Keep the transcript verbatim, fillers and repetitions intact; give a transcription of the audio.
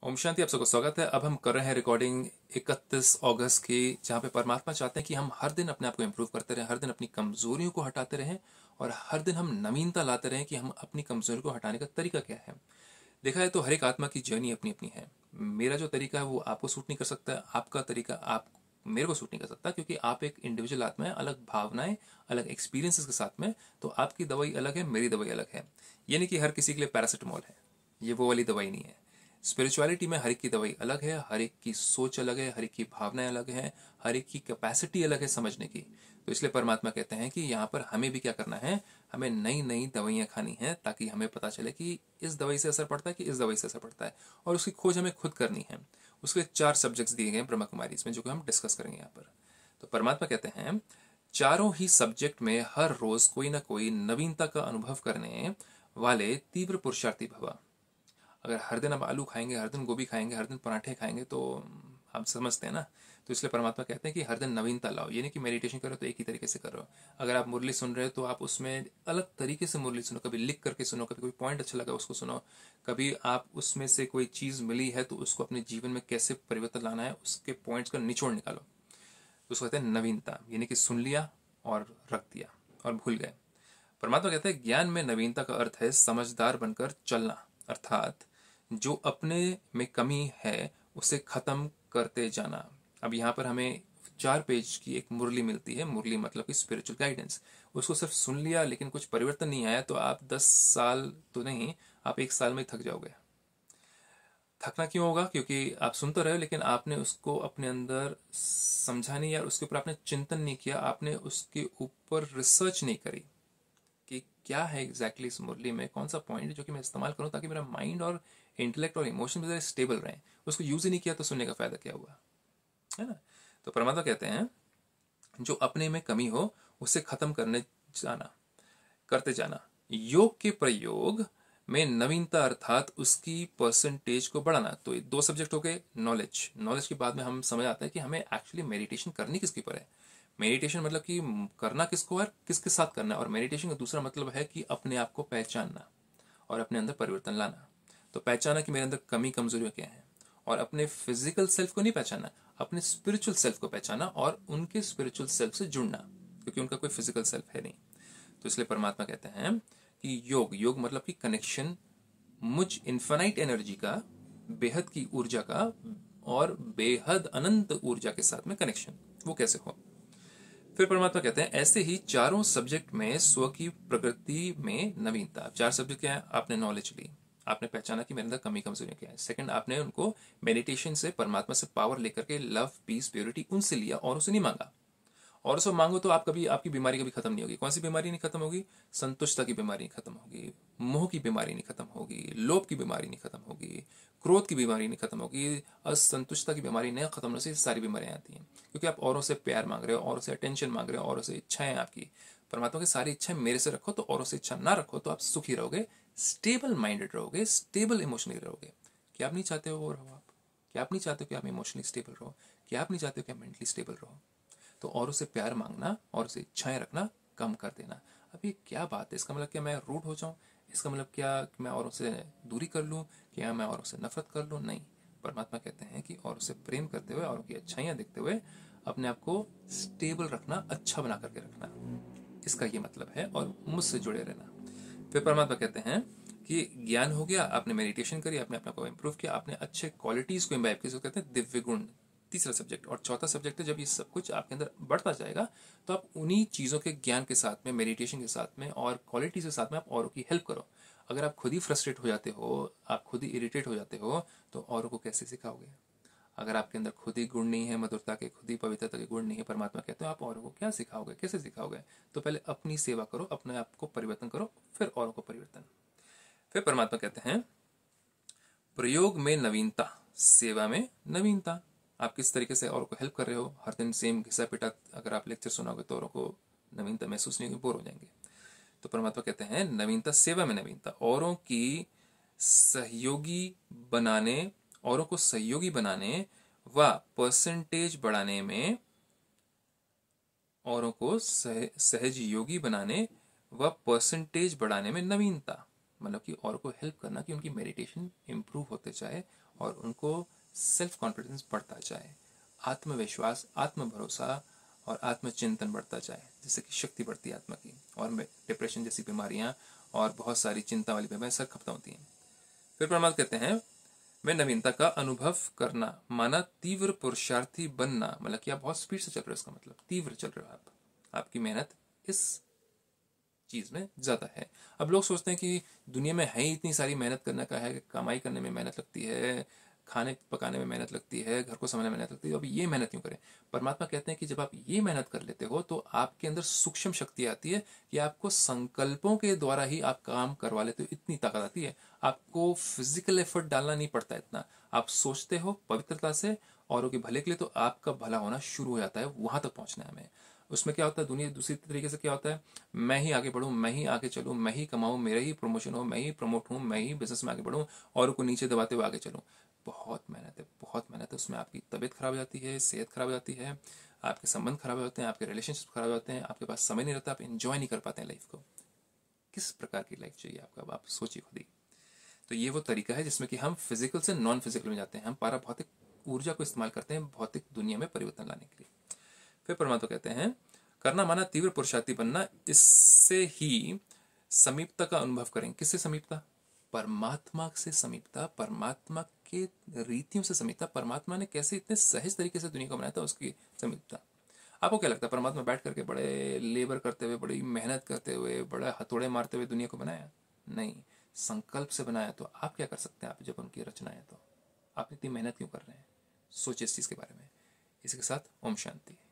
ओम शांति। आप सबको स्वागत है। अब हम कर रहे हैं रिकॉर्डिंग इकतीस अगस्त की, जहाँ पे परमात्मा चाहते हैं कि हम हर दिन अपने आप को इम्प्रूव करते रहें, हर दिन अपनी कमजोरियों को हटाते रहें और हर दिन हम नवीनता लाते रहें कि हम अपनी कमजोरी को हटाने का तरीका क्या है। देखा है तो हर एक आत्मा की जर्नी अपनी अपनी है। मेरा जो तरीका है वो आपको सूट नहीं कर सकता, आपका तरीका आप मेरे को सूट नहीं कर सकता, क्योंकि आप एक इंडिविजुअल आत्मा है, अलग भावनाएं, अलग एक्सपीरियंसेस के साथ में। तो आपकी दवाई अलग है, मेरी दवाई अलग है। ये नहीं कि हर किसी के लिए पैरासिटामोल है, ये वो वाली दवाई नहीं है। स्पिरिचुअलिटी में हर एक की दवाई अलग है, हर एक की सोच अलग है, हर एक की भावनाएं अलग है, हर एक की कैपेसिटी अलग है समझने की। तो इसलिए परमात्मा कहते हैं कि यहाँ पर हमें भी क्या करना है, हमें नई नई दवाइयाँ खानी है, ताकि हमें पता चले कि इस दवाई से असर पड़ता है कि इस दवाई से असर पड़ता है, और उसकी खोज हमें खुद करनी है। उसके चार सब्जेक्ट्स दिए गए हैं ब्रह्मा कुमारी इसमें, जो कि हम डिस्कस करेंगे यहाँ पर। तो परमात्मा कहते हैं चारों ही सब्जेक्ट में हर रोज कोई ना कोई नवीनता का अनुभव करने वाले तीव्र पुरुषार्थी भव। अगर हर दिन आप आलू खाएंगे, हर दिन गोभी खाएंगे, हर दिन पराठे खाएंगे, तो आप समझते हैं ना। तो इसलिए परमात्मा कहते हैं कि हर दिन नवीनता लाओ। ये नहीं कि मेडिटेशन करो तो एक ही तरीके से करो। अगर आप मुरली सुन रहे हो तो आप उसमें अलग तरीके से मुरली सुनो, कभी लिख करके सुनो, कभी कोई पॉइंट अच्छा लगा उसको सुनो, कभी आप उसमें से कोई चीज़ मिली है तो उसको अपने जीवन में कैसे परिवर्तन लाना है उसके पॉइंट्स का निचोड़ निकालो। तो उसको कहते हैं नवीनता। यानी कि सुन लिया और रख दिया और भूल गए। परमात्मा कहते हैं ज्ञान में नवीनता का अर्थ है समझदार बनकर चलना, अर्थात जो अपने में कमी है उसे खत्म करते जाना। अब यहाँ पर हमें चार पेज की एक मुरली मिलती है। मुरली मतलब कि स्पिरिचुअल गाइडेंस। उसको सिर्फ सुन लिया लेकिन कुछ परिवर्तन नहीं आया तो आप दस साल तो नहीं, आप एक साल में थक जाओगे। थकना क्यों होगा? क्योंकि आप सुन तो रहे हो लेकिन आपने उसको अपने अंदर समझा नहीं, या उसके ऊपर आपने चिंतन नहीं किया, आपने उसके ऊपर रिसर्च नहीं करी कि क्या है एग्जैक्टली इस मुरली में, कौन सा पॉइंट जो कि मैं इस्तेमाल करूं ताकि मेरा माइंड और इंटेलेक्ट और इमोशन भी स्टेबल रहे। उसको यूज ही नहीं किया तो सुनने का फायदा क्या हुआ, है ना। तो परमात्मा कहते हैं जो अपने में कमी हो उसे खत्म करने जाना करते जाना। योग के प्रयोग में नवीनता अर्थात उसकी परसेंटेज को बढ़ाना। तो ये दो सब्जेक्ट हो गए। नॉलेज नॉलेज के बाद में हम समझ आता है कि हमें एक्चुअली मेडिटेशन करनी किसके ऊपर है। मेडिटेशन मतलब कि करना किसको और किसके साथ करना है। और मेडिटेशन का दूसरा मतलब है कि अपने आप को पहचानना और अपने अंदर परिवर्तन लाना। तो पहचाना कि मेरे अंदर कमी कमजोरियां क्या है, और अपने फिजिकल सेल्फ को नहीं पहचाना, अपने स्पिरिचुअल सेल्फ को पहचाना और उनके स्पिरिचुअल सेल्फ से जुड़ना, क्योंकि उनका कोई फिजिकल सेल्फ है नहीं। तो इसलिए परमात्मा कहते हैं कि योग योग मतलब कि कनेक्शन मुझ इन्फानाइट एनर्जी का, बेहद की ऊर्जा का और बेहद अनंत ऊर्जा के साथ में कनेक्शन, वो कैसे हो। फिर परमात्मा कहते हैं ऐसे ही चारों सब्जेक्ट में स्व की प्रकृति में नवीनता। चार सब्जेक्ट क्या है? आपने नॉलेज ली, आपने पहचाना कि मेरे अंदर कमी कमजोरियां क्या है। सेकंड, आपने उनको मेडिटेशन से परमात्मा से पावर लेकर के लव पीस प्योरिटी उनसे लिया और उसे नहीं मांगा। और उसको मांगो तो आप कभी, आपकी बीमारी कभी खत्म नहीं होगी। कौन सी बीमारी नहीं खत्म होगी? संतुष्टता की बीमारी नहीं खत्म होगी, मोह की बीमारी नहीं खत्म होगी, लोभ की बीमारी नहीं खत्म होगी, क्रोध की बीमारी नहीं खत्म होगी, असंतुष्टता की बीमारी नहीं खत्म होने से सारी बीमारियां आती हैं। क्योंकि आप औरों से प्यार मांग रहे हो, औरों से अटेंशन मांग रहे हो, औरों से इच्छाएं आपकी। परमात्मा की सारी इच्छाएं मेरे से रखो तो औरों से इच्छा ना रखो, तो आप सुखी रहोगे, स्टेबल माइंडेड रहोगे, स्टेबल इमोशनली रहोगे। क्या आप नहीं चाहते हो वो रहो आप? क्या आप नहीं चाहते हो कि आप इमोशनली स्टेबल रहो? क्या आप नहीं चाहते हो कि आप मेंटली स्टेबल रहो? तो और उसे प्यार मांगना और उसे इच्छाएं रखना कम कर देना। अब ये क्या बात है? इसका मतलब क्या मैं रूड हो जाऊं? इसका मतलब क्या कि मैं औरों से दूरी कर लूं? क्या मैं औरों से नफरत कर लूं? नहीं। परमात्मा कहते हैं कि और उसे प्रेम करते हुए और उनकी अच्छाइयां देखते हुए अपने आप को स्टेबल रखना, अच्छा बना करके रखना, इसका ये मतलब है, और मुझसे जुड़े रहना। फिर परमात्मा कहते हैं कि ज्ञान हो गया, आपने मेडिटेशन करी, आपने अपने को इम्प्रूव किया, आपने अच्छे क्वालिटीज को इम्बाइब किया, कहते हैं दिव्य गुण। तीसरा सब्जेक्ट। और चौथा सब्जेक्ट है जब ये सब कुछ आपके अंदर बढ़ता जाएगा तो आप उन्हीं चीज़ों के ज्ञान के साथ में, मेडिटेशन के साथ में और क्वालिटीज के साथ में आप औरों की हेल्प करो। अगर आप खुद ही फ्रस्ट्रेट हो जाते हो, आप खुद ही इरिटेट हो जाते हो, तो औरों को कैसे सिखाओगे? अगर आपके अंदर खुद ही गुण नहीं है मधुरता के, खुद ही पवित्रता के गुण नहीं है, परमात्मा कहते हो आप औरों को क्या सिखाओगे, कैसे सिखाओगे? तो पहले अपनी सेवा करो, अपने आप को परिवर्तन करो, फिर औरों को परिवर्तन। फिर परमात्मा कहते हैं प्रयोग में नवीनता, सेवा में नवीनता। आप किस तरीके से औरों को हेल्प कर रहे हो। हर दिन सेम घिसा पिटा अगर आप लेक्चर सुनाओगे तो औरों को नवीनता महसूस नहीं होगी, बोर हो जाएंगे। तो परमात्मा कहते हैं नवीनता, सेवा में नवीनता, औरों की सहयोगी बनाने, औरों को सहयोगी बनाने व परसेंटेज बढ़ाने में, औरों को सह, सहज योगी बनाने व परसेंटेज बढ़ाने में नवीनता। मतलब कि और को हेल्प करना कि उनकी मेडिटेशन इंप्रूव होते जाए और उनको सेल्फ कॉन्फिडेंस बढ़ता जाए, आत्मविश्वास, आत्म भरोसा और आत्मचिंतन बढ़ता जाए, जिससे कि शक्ति बढ़ती है आत्मा की, और डिप्रेशन जैसी बीमारियां और बहुत सारी चिंता वाली बीमारियां सब खत्म होती हैं। फिर परमात्मा कहते हैं, मैं नवीनता का अनुभव करना माना तीव्र पुरुषार्थी बनना, मतलब कि आप बहुत स्पीड से चल रहे हो, इसका मतलब तीव्र चल रहे हो आप, आपकी मेहनत इस चीज में ज्यादा है। अब लोग सोचते हैं कि दुनिया में है ही इतनी सारी मेहनत करने का है, कमाई करने में मेहनत लगती है, खाने पकाने में मेहनत लगती है, घर को संभालने में मेहनत लगती है, अब ये मेहनत क्यों करें। परमात्मा कहते हैं कि जब आप ये मेहनत कर लेते हो तो आपके अंदर सूक्ष्म शक्ति आती है कि आपको संकल्पों के द्वारा ही आप काम करवा लेते हो, इतनी ताकत आती है। आपको फिजिकल एफर्ट डालना नहीं पड़ता इतना, आप सोचते हो पवित्रता से औरों के भले के लिए, तो आपका भला होना शुरू हो जाता है। वहां तक पहुंचना है हमें। उसमें क्या होता है, दुनिया दूसरी तरीके से क्या होता है, मैं ही आगे बढ़ूं, मैं ही आगे चलूं, मैं ही कमाऊं, मेरा ही प्रमोशन हो, मैं ही प्रमोट हूं, मैं ही बिजनेस में आगे बढ़ूं, औरों को नीचे दबाते हुए आगे चलूं। बहुत मेहनत है, बहुत मेहनत है। उसमें आपकी तबीयत खराब हो जाती है, सेहत खराब हो जाती है, आपके संबंध खराब हो जाते हैं, आपके रिलेशनशिप खराब हो जाते हैं, आपके पास समय नहीं रहता, आप एंजॉय नहीं कर पाते हैं लाइफ को। किस प्रकार की लाइफ चाहिए आपको, अब आप सोचिए खुद ही। तो ये वो तरीका है जिसमें कि हम फिजिकल से नॉन फिजिकल में जाते हैं, हम पारा भौतिक ऊर्जा को इस्तेमाल करते हैं भौतिक दुनिया में परिवर्तन लाने के लिए। फिर परमात्मा कहते हैं, करना माना तीव्र पुरुषार्थी बनना, इससे ही समीपता का अनुभव करें। किससे समीपता? परमात्मा से समीपता, परमात्मा के रीतियों से समीपता। परमात्मा ने कैसे इतने सहज तरीके से दुनिया को बनाया था, उसकी समीपता। आपको क्या लगता है, परमात्मा बैठ करके बड़े लेबर करते हुए, बड़ी मेहनत करते हुए, बड़े हथौड़े मारते हुए दुनिया को बनाया? नहीं, संकल्प से बनाया। तो आप क्या कर सकते हैं, आप जब उनकी रचना है तो आप इतनी मेहनत क्यों कर रहे हैं? सोचिए इस चीज के बारे में। इसके साथ ओम शांति।